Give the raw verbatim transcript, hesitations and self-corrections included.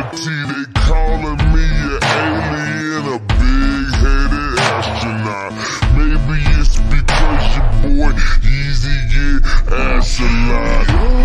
humanity, they calling me an alien, a big-headed astronaut. Maybe it's because your boy Yeezy get ass a lot.